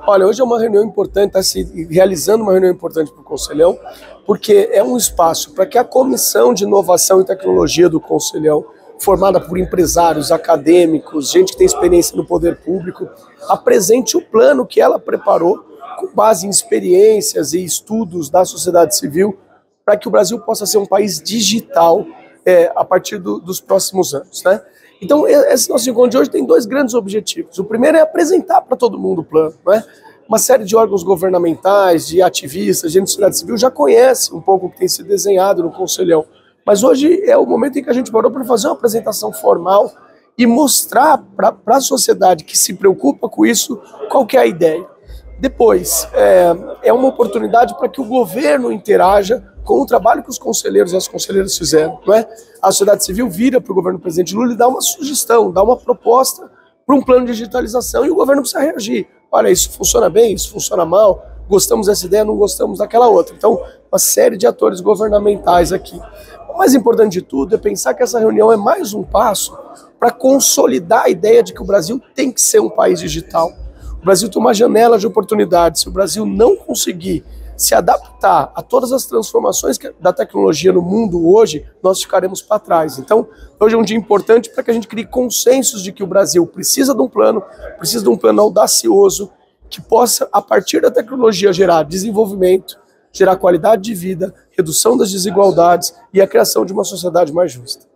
Olha, hoje é uma reunião importante, está se realizando uma reunião importante para o Conselhão, porque é um espaço para que a Comissão de Inovação e Tecnologia do Conselhão, formada por empresários, acadêmicos, gente que tem experiência no poder público, apresente o plano que ela preparou com base em experiências e estudos da sociedade civil para que o Brasil possa ser um país digital a partir dos próximos anos, né? Então, esse nosso encontro de hoje tem dois grandes objetivos. O primeiro é apresentar para todo mundo o plano, né? Uma série de órgãos governamentais, de ativistas, gente da sociedade civil já conhece um pouco o que tem sido desenhado no Conselhão. Mas hoje é o momento em que a gente parou para fazer uma apresentação formal e mostrar para a sociedade que se preocupa com isso qual que é a ideia. Depois, é uma oportunidade para que o governo interaja com o trabalho que os conselheiros e as conselheiras fizeram, não é? A sociedade civil vira para o governo do presidente Lula e dá uma sugestão, dá uma proposta para um plano de digitalização e o governo precisa reagir. Olha, isso funciona bem, isso funciona mal, gostamos dessa ideia, não gostamos daquela outra. Então, uma série de atores governamentais aqui. O mais importante de tudo é pensar que essa reunião é mais um passo para consolidar a ideia de que o Brasil tem que ser um país digital. O Brasil tem uma janela de oportunidades. Se o Brasil não conseguir se adaptar a todas as transformações da tecnologia no mundo hoje, nós ficaremos para trás. Então, hoje é um dia importante para que a gente crie consensos de que o Brasil precisa de um plano audacioso, que possa, a partir da tecnologia, gerar desenvolvimento, gerar qualidade de vida, redução das desigualdades e a criação de uma sociedade mais justa.